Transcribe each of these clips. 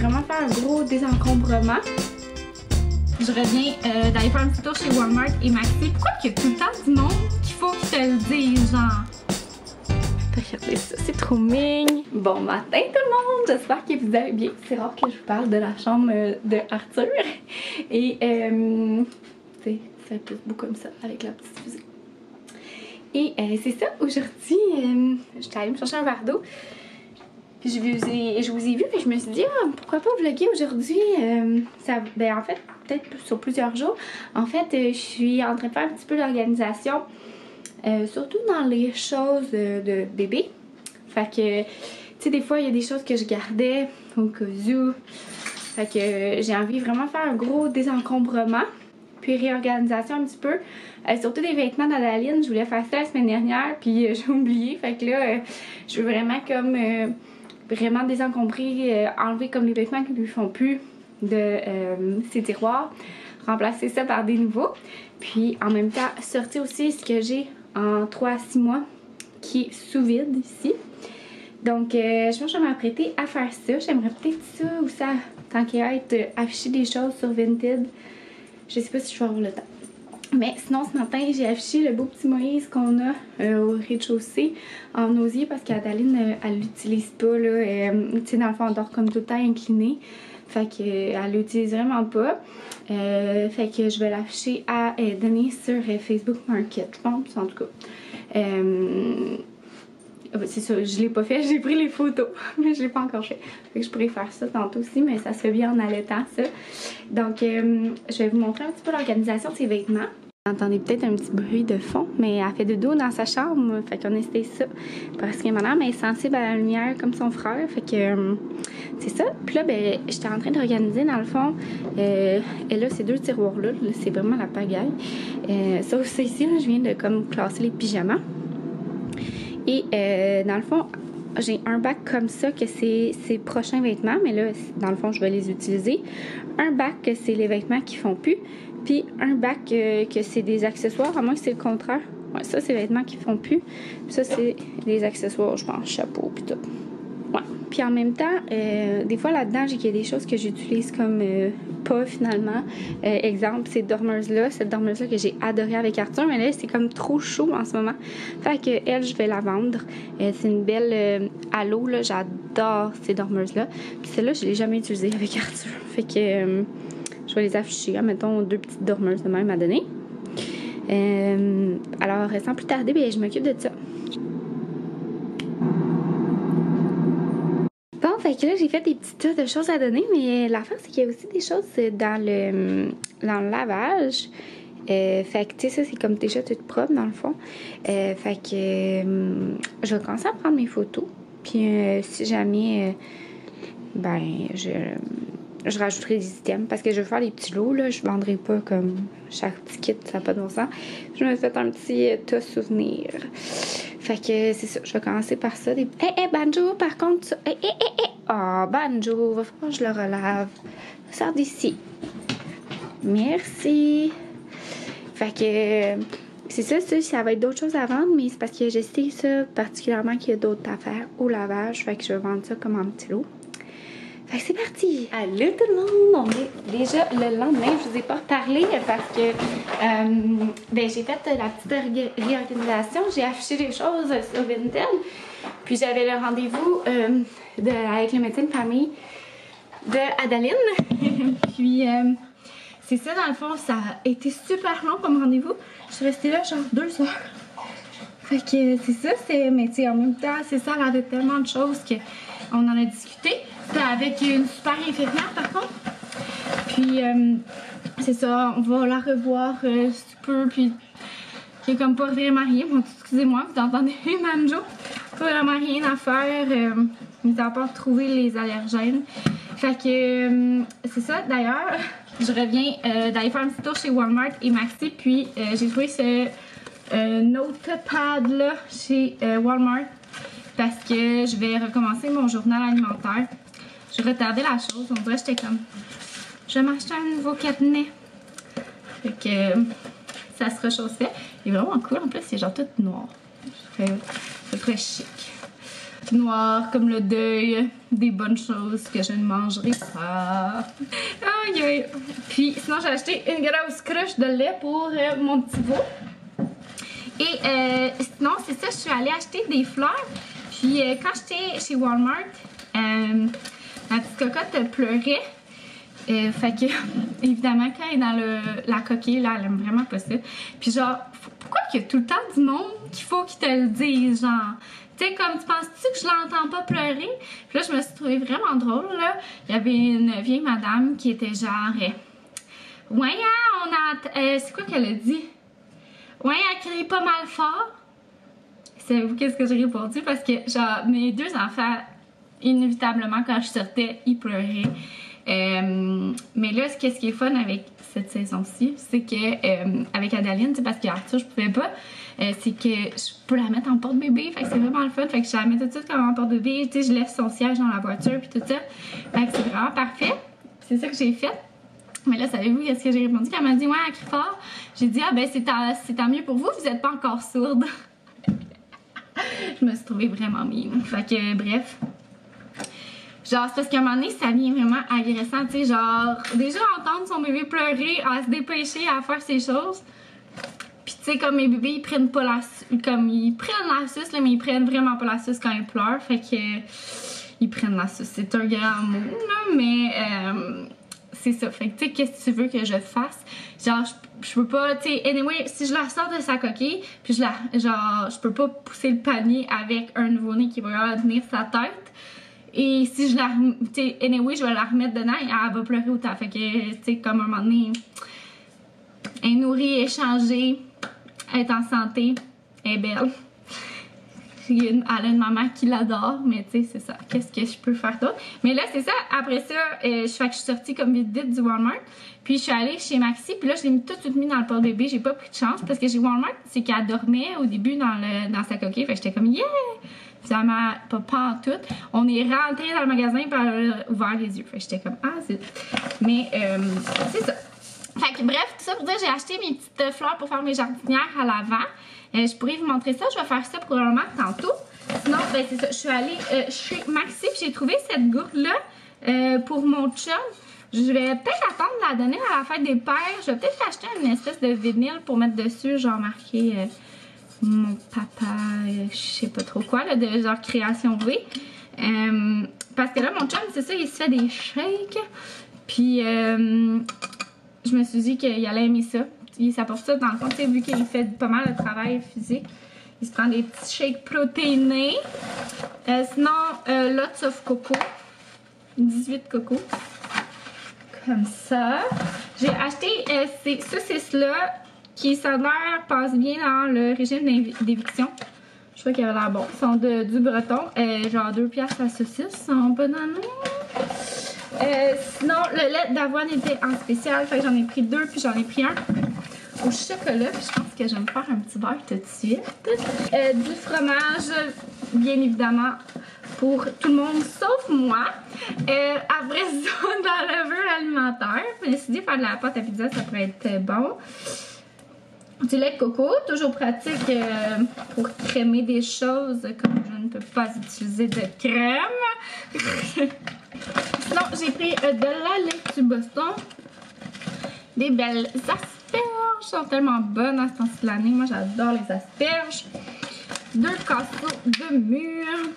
vraiment faire un gros désencombrement. Je reviens d'aller faire un petit tour chez Walmart et Maxi. Pourquoi qu'il y a tout le temps du monde qu'il faut qu'ils te le disent, genre? Regardez ça, c'est trop mignon. Bon matin tout le monde, j'espère que vous allez bien. C'est rare que je vous parle de la chambre de Arthur. Et c'est un peu beau comme ça avec la petite fusée. Et c'est ça, aujourd'hui, j'étais allée me chercher un verre d'eau. Puis je vous ai vu et je me suis dit, ah, pourquoi pas vlogger aujourd'hui? Ben en fait, peut-être sur plusieurs jours. En fait, je suis en train de faire un petit peu d'organisation. Surtout dans les choses de bébé. Fait que, tu sais, des fois, il y a des choses que je gardais au cas où. Fait que j'ai envie vraiment de faire un gros désencombrement. Puis réorganisation un petit peu. Surtout des vêtements d'Adaline. Je voulais faire ça la semaine dernière, puis j'ai oublié. Fait que là, je veux vraiment comme... vraiment désencombrer, enlever comme les vêtements qui ne lui font plus de ses tiroirs. Remplacer ça par des nouveaux. Puis en même temps, sortir aussi ce que j'ai en 3 à 6 mois qui est sous vide ici. Donc je pense que je vais m'apprêter à faire ça. J'aimerais peut-être ça ou ça, tant qu'à être afficher des choses sur Vinted. Je sais pas si je vais avoir le temps. Mais sinon ce matin j'ai affiché le beau petit Moïse qu'on a au rez-de-chaussée en osier parce qu'Adaline elle l'utilise pas là. Tu sais dans le fond elle dort comme tout le temps inclinée. Fait qu'elle l'utilise vraiment pas. Fait que je vais l'afficher à donner sur Facebook Market, je pense, en tout cas. C'est ça, je l'ai pas fait, j'ai pris les photos, mais je l'ai pas encore fait. Fait que je pourrais faire ça tantôt aussi, mais ça se fait bien en allaitant ça. Donc, je vais vous montrer un petit peu l'organisation de ses vêtements. Vous entendez peut-être un petit bruit de fond, mais elle fait dodo dans sa chambre, fait qu'on essaie ça. Parce que madame est sensible à la lumière comme son frère, fait que c'est ça. Puis là, ben, j'étais en train d'organiser dans le fond, et là, ces deux tiroirs-là, c'est vraiment la pagaille. Sauf ça ici, là, je viens de comme classer les pyjamas. Et dans le fond, j'ai un bac comme ça que c'est ses prochains vêtements, mais là, dans le fond, je vais les utiliser. Un bac que c'est les vêtements qui font plus. Puis un bac que c'est des accessoires, à moins que c'est le contraire. Ouais, ça, c'est les vêtements qui font plus. Puis ça, c'est des accessoires, je pense, chapeau, puis tout. Ouais. Puis en même temps, des fois là-dedans, j'ai qu'il y a des choses que j'utilise comme pas finalement. Exemple, cette dormeuse-là que j'ai adorée avec Arthur, mais là, c'est comme trop chaud en ce moment. Fait que elle, je vais la vendre. C'est une belle halo, là. J'adore ces dormeuses-là. Puis celle-là, je l'ai jamais utilisée avec Arthur. Fait que je vais les afficher. Mettons 2 petites dormeuses de même à donner. Alors, sans plus tarder, bien, je m'occupe de ça. Bon, fait que là, j'ai fait des petits tas de choses à donner, mais l'affaire, c'est qu'il y a aussi des choses dans le lavage. Fait que, tu sais, ça, c'est comme déjà tout propre, dans le fond. Fait que je vais commencer à prendre mes photos. Puis, si jamais, je rajouterai des items parce que je vais faire des petits lots, là. Je vendrai pas comme chaque petit kit, ça n'a pas de bon sens. Je me fais un petit tas souvenir. Fait que c'est ça, je vais commencer par ça. Banjo, par contre, ça. Oh, Banjo, va falloir que je le relave. Sors d'ici. Merci. Fait que c'est ça va être d'autres choses à vendre, mais c'est parce que je sais ça particulièrement qu'il y a d'autres affaires au lavage. Fait que je vais vendre ça comme en petit lot. Fait que c'est parti! Allô tout le monde! On est déjà le lendemain. Je vous ai pas parlé parce que j'ai fait la petite réorganisation. J'ai affiché des choses sur Vinted. Puis j'avais le rendez-vous avec le médecin de famille de Adaline. Puis c'est ça, dans le fond, ça a été super long comme rendez-vous. Je suis restée là genre 2 heures. Fait que c'est ça, mais tu sais, en même temps, c'est ça, elle avait tellement de choses qu'on en a discuté. C'était avec une super infirmière par contre. Puis c'est ça, on va la revoir si tu peux. Puis il n'y a comme pas vraiment rien. Bon, excusez-moi, vous entendez Manjo. Pas vraiment rien à faire. Mis à part trouver les allergènes. Fait que c'est ça. D'ailleurs, je reviens d'aller faire un petit tour chez Walmart et Maxi. Puis j'ai trouvé ce notepad là chez Walmart. Parce que je vais recommencer mon journal alimentaire. Je retardais la chose. On dirait que j'étais comme... Je vais m'acheter un nouveau cabinet. Fait que ça sera chose fait. Il est vraiment cool. En plus, c'est genre tout noir. C'est très chic. noir comme le deuil des bonnes choses que je ne mangerai pas. Aïe aïe. Puis sinon j'ai acheté une grosse cruche de lait pour mon petit veau. Et sinon c'est ça, je suis allée acheter des fleurs. Puis quand j'étais chez Walmart, ma petite cocotte pleurait. Fait que, évidemment, quand elle est dans la coquille, là, elle aime vraiment pas ça. Puis genre, pourquoi qu'il y a tout le temps du monde qu'il faut qu'ils te le disent, genre? Tu sais, comme, tu penses-tu que je l'entends pas pleurer? Puis là, je me suis trouvée vraiment drôle, là. Il y avait une vieille madame qui était genre... ouais, on a... c'est quoi qu'elle a dit? Ouais, elle crie pas mal fort. Savez-vous qu'est-ce que j'ai répondu? Parce que, genre, mes deux enfants, inévitablement, quand je sortais, ils pleuraient. Mais là, qu'est-ce qui est fun avec cette saison-ci, c'est que avec Adaline, parce qu'Arthur, je pouvais pas, c'est que je peux la mettre en porte-bébé, fait que c'est vraiment le fun, fait que je la mets tout de suite comme en porte-bébé, tu sais, je lève son siège dans la voiture puis tout ça, fait que c'est vraiment parfait, c'est ça que j'ai fait. Mais là, savez-vous qu'est-ce que j'ai répondu? Quand elle m'a dit, ouais, elle crie fort, j'ai dit, ah ben c'est tant mieux pour vous, vous êtes pas encore sourde. Je me suis trouvée vraiment mime, fait que bref. Genre, c'est parce qu'à un moment donné, ça devient vraiment agressant, tu sais, genre, déjà entendre son bébé pleurer, à se dépêcher, à faire ses choses. Puis tu sais, comme mes bébés, ils prennent pas la suce, comme ils prennent la suce, là, mais ils prennent vraiment pas la suce quand ils pleurent, fait que ils prennent la suce. C'est un grand mot, là, mais c'est ça. Fait que tu sais, qu'est-ce que tu veux que je fasse? Genre, je peux pas, tu sais, anyway, si je la sors de sa coquille, puis genre, je peux pas pousser le panier avec un nouveau-né qui va tenir sa tête. Et si je la remets, tu sais, anyway, je vais la remettre dedans et elle va pleurer autant. Fait que, tu sais, comme un moment donné, elle est nourrie, elle est changée, elle est en santé, elle est belle. Elle a une maman qui l'adore, mais tu sais, c'est ça. Qu'est-ce que je peux faire d'autre? Mais là, c'est ça. Après ça, fait que je suis sortie comme vite du Walmart. Puis je suis allée chez Maxi. Puis là, je l'ai tout de suite mis dans le porte-bébé. J'ai pas pris de chance parce que chez Walmart, c'est qu'elle dormait au début dans sa coquille. Fait que j'étais comme, yeah! Finalement, pas en tout. On est rentré dans le magasin et elle a ouvert les yeux. Fait que j'étais comme, ah, c'est... Mais, c'est ça. Fait que bref, tout ça pour dire, j'ai acheté mes petites fleurs pour faire mes jardinières à l'avant. Je pourrais vous montrer ça. Je vais faire ça probablement tantôt. Sinon, ben c'est ça. Je suis allée chez Maxi et j'ai trouvé cette gourde-là pour mon chum. Je vais peut-être attendre de la donner à la fête des pères. Je vais peut-être acheter une espèce de vinyle pour mettre dessus, genre marqué... mon papa, je sais pas trop quoi, là, de genre création V. Parce que là, mon chum, c'est ça, il se fait des shakes. Puis, je me suis dit qu'il allait aimer ça. Il s'apporte ça dans le fond, tu sais, vu qu'il fait pas mal de travail physique. Il se prend des petits shakes protéinés. Sinon, lots of coco. 18 coco. Comme ça. J'ai acheté ces saucisses-là qui, ça a l'air, passe bien dans le régime d'éviction. Je crois qu'il avait l'air bon. Ils sont du breton. Genre 2$ la saucisse. Ils sont bananes. Sinon, le lait d'avoine était en spécial. Fait que j'en ai pris 2 puis j'en ai pris un au chocolat. Puis je pense que je vais me faire un petit verre tout de suite. Du fromage, bien évidemment, pour tout le monde sauf moi. Après ça, dans le levure alimentaire, je me suis dit faire de la pâte à pizza, ça pourrait être bon. Du lait de coco, toujours pratique pour crémer des choses comme je ne peux pas utiliser de crème. Sinon, j'ai pris de la laitue Boston, des belles asperges, elles sont tellement bonnes à ce temps-ci de l'année, moi j'adore les asperges. 2 casseaux de mûres,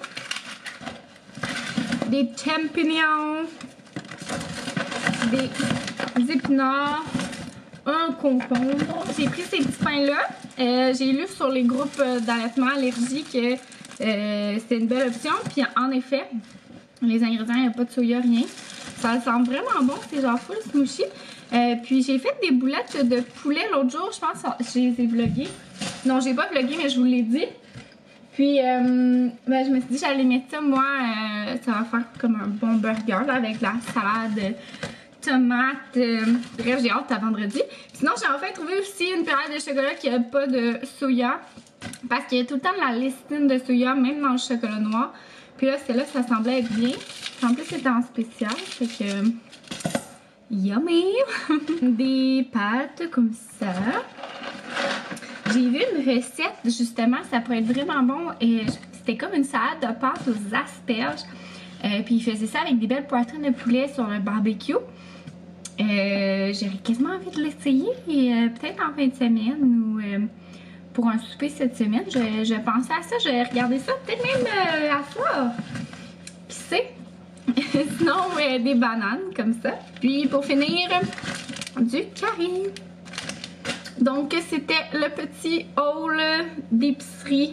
des champignons, des épinards, un concombre. J'ai pris ces petits pains-là. J'ai lu sur les groupes d'allaitement allergie que c'était une belle option. Puis en effet, les ingrédients, il n'y a pas de soya, rien. Ça sent vraiment bon, c'est genre full smooshy. Puis j'ai fait des boulettes de poulet l'autre jour, je pense que je les ai vloguées. Non, j'ai pas vlogué, mais je vous l'ai dit. Puis ben, je me suis dit j'allais mettre ça, moi, ça va faire comme un bon burger là, avec la salade, tomate. Bref, j'ai hâte à vendredi. Sinon, j'ai enfin trouvé aussi une période de chocolat qui n'a pas de soya. Parce qu'il y a tout le temps de la listine de soya, même dans le chocolat noir. Puis là, celle-là, ça semblait être bien. En plus, c'était en spécial. Fait que... yummy! Des pâtes comme ça. J'ai vu une recette, justement, ça pourrait être vraiment bon. Et c'était comme une salade de pâtes aux asperges. Puis il faisait ça avec des belles poitrines de poulet sur le barbecue. J'avais quasiment envie de l'essayer, peut-être en fin de semaine ou pour un souper cette semaine. Je pensais à ça, j'ai regardé ça, peut-être même à ça. Qui sait? Sinon, des bananes comme ça. Puis pour finir, du curry. Donc c'était le petit haul d'épicerie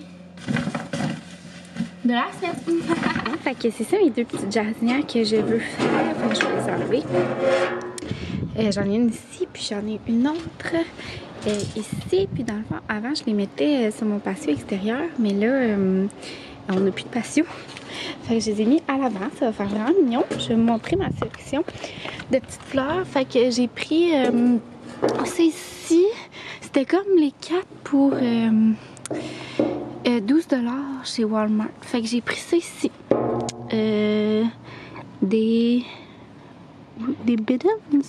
de la semaine. Fait que c'est ça mes deux petites jardinières que je veux faire. Fait que je vais les enlever. J'en ai une ici, puis j'en ai une autre ici. Puis dans le fond, avant je les mettais sur mon patio extérieur, mais là on n'a plus de patio. Fait que je les ai mis à l'avant, ça va faire vraiment mignon. Je vais vous montrer ma sélection de petites fleurs. Fait que j'ai pris c'est ici, c'était comme les 4 pour 12 $ chez Walmart. Fait que j'ai pris ça ici. Des biddens.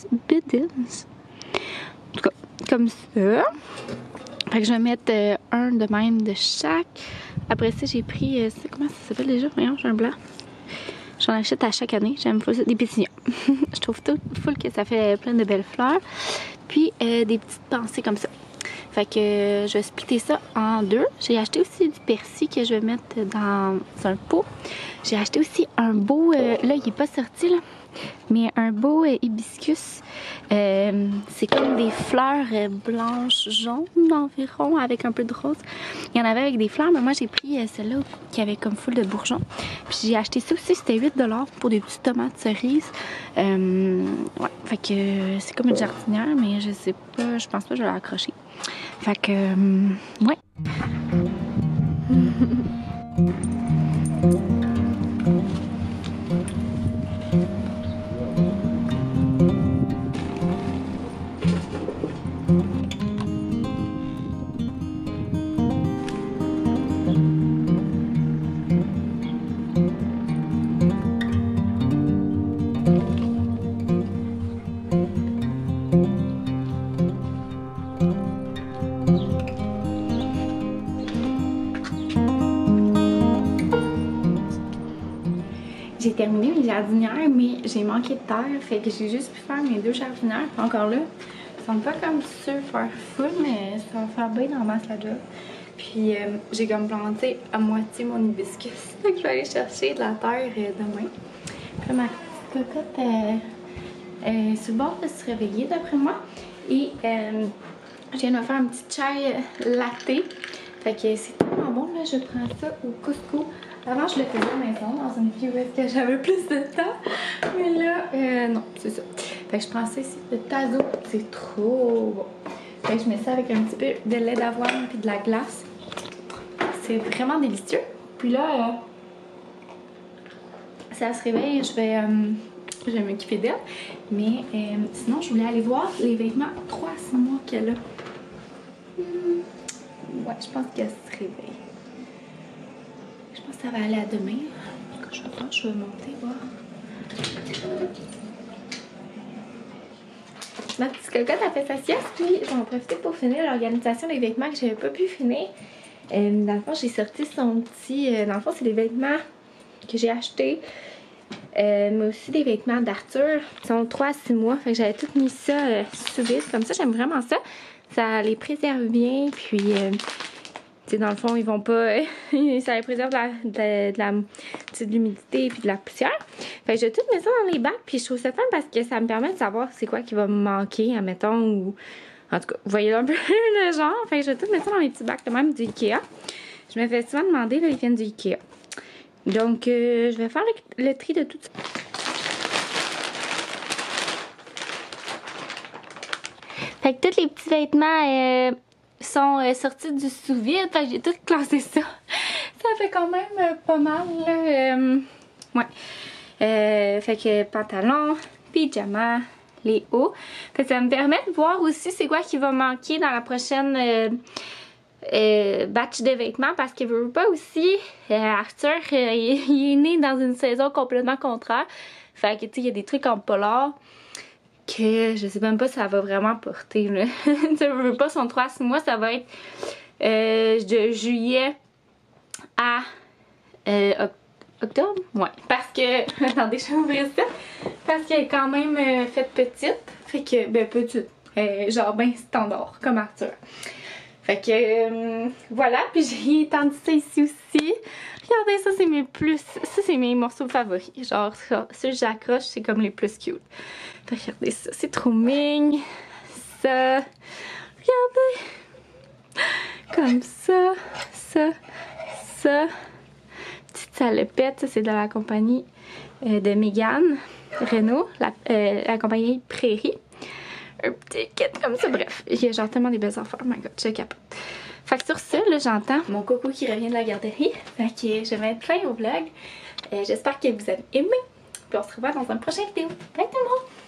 En tout cas, comme ça. Fait que je vais mettre un de même de chaque. Après ça, j'ai pris, comment ça s'appelle déjà? Voyons, j'ai un blanc. J'en achète à chaque année. J'aime ça, des pétillons. Je trouve tout full que ça fait plein de belles fleurs. Puis des petites pensées comme ça. Fait que je vais splitter ça en deux. J'ai acheté aussi du persil que je vais mettre dans un pot. J'ai acheté aussi un beau, là il n'est pas sorti là, mais un beau hibiscus. C'est comme des fleurs blanches, jaunes environ, avec un peu de rose. Il y en avait avec des fleurs, mais moi j'ai pris celle-là qui avait comme full de bourgeons. Puis j'ai acheté ça aussi, c'était 8 $ pour des petites tomates cerises. Ouais, fait que c'est comme une jardinière, mais je sais pas, je pense pas que je vais l'accrocher. Fait que, ouais. J'ai terminé mes jardinières, mais j'ai manqué de terre, fait que j'ai juste pu faire mes deux jardinières. Puis encore là, ils sont pas comme super full, mais ça va faire bien dans ma job. Puis j'ai comme planté à moitié mon hibiscus. Fait que je vais aller chercher de la terre demain. Puis là, ma petite cocotte est sur le bord de se réveiller d'après moi. Et je viens de me faire un petit chai latte. Fait que c'est tellement bon, là, je prends ça au Costco. Avant, je le faisais à la maison, dans une vie où est-ce que j'avais plus de temps. Mais là, non, c'est ça. Fait que je prends ça ici, le Tazo. C'est trop bon. Fait que je mets ça avec un petit peu de lait d'avoine puis de la glace. C'est vraiment délicieux. Puis là, ça se réveille, je vais m'occuper d'elle. Mais sinon, je voulais aller voir les vêtements 3 à 6 mois qu'elle a. Ouais, je pense qu'elle se réveille. Je pense que ça va aller à demain. Je vais monter voir. Ma petite cocotte a fait sa sieste, puis j'en ai profité pour finir l'organisation des vêtements que j'avais pas pu finir. Dans le fond, j'ai sorti son petit... dans le fond, c'est des vêtements que j'ai achetés. Mais aussi des vêtements d'Arthur. Ils sont 3 à 6 mois. Fait que j'avais tout mis ça sous vide. Comme ça, j'aime vraiment ça. Ça les préserve bien. Puis, dans le fond, ils vont pas... ça les préserve de l'humidité et de la poussière. Fait que je vais tout mettre ça dans les bacs. Puis je trouve ça fun parce que ça me permet de savoir c'est quoi qui va me manquer, admettons. Ou... En tout cas, vous voyez un peu le genre. Fait que je vais tout mettre ça dans mes petits bacs, de même du Ikea. Je me fais souvent demander, là, ils viennent du Ikea. Donc, je vais faire le tri de tout ça. Fait que tous les petits vêtements sont sortis du sous-vide. Fait que j'ai tout classé ça. Ça fait quand même pas mal, là. Ouais. Fait que pantalon, pyjama, les hauts. Fait que ça me permet de voir aussi c'est quoi qui va manquer dans la prochaine... batch de vêtements parce qu'il veut pas aussi Arthur il est né dans une saison complètement contraire, fait que tu sais il y a des trucs en polar que je sais même pas si ça va vraiment porter là. Ça veut pas, son 3 à 6 mois, ça va être de juillet à Octobre? Ouais. Parce que, attendez, je vais ouvrir ça. Parce qu'elle est quand même faite petite. Fait que, ben petite. Genre ben standard, comme Arthur. Fait que, voilà. Puis j'ai étendu ça ici aussi. Regardez, ça c'est mes ça c'est mes morceaux favoris. Genre, ceux que j'accroche, c'est comme les plus cute. Fait que regardez ça, c'est trop mignon. Ça, regardez. Comme ça, ça. Petite salopette, ça c'est de la compagnie de Mégane Renault, la compagnie Prairie. Un petit kit comme ça, bref. Il y a genre tellement des belles affaires, oh my god, je capote. Fait que sur ça, là, j'entends mon coco qui revient de la garderie. Fait que je vais être plein au vlog. J'espère que vous avez aimé. Puis on se revoit dans une prochaine vidéo. Bye tout le monde!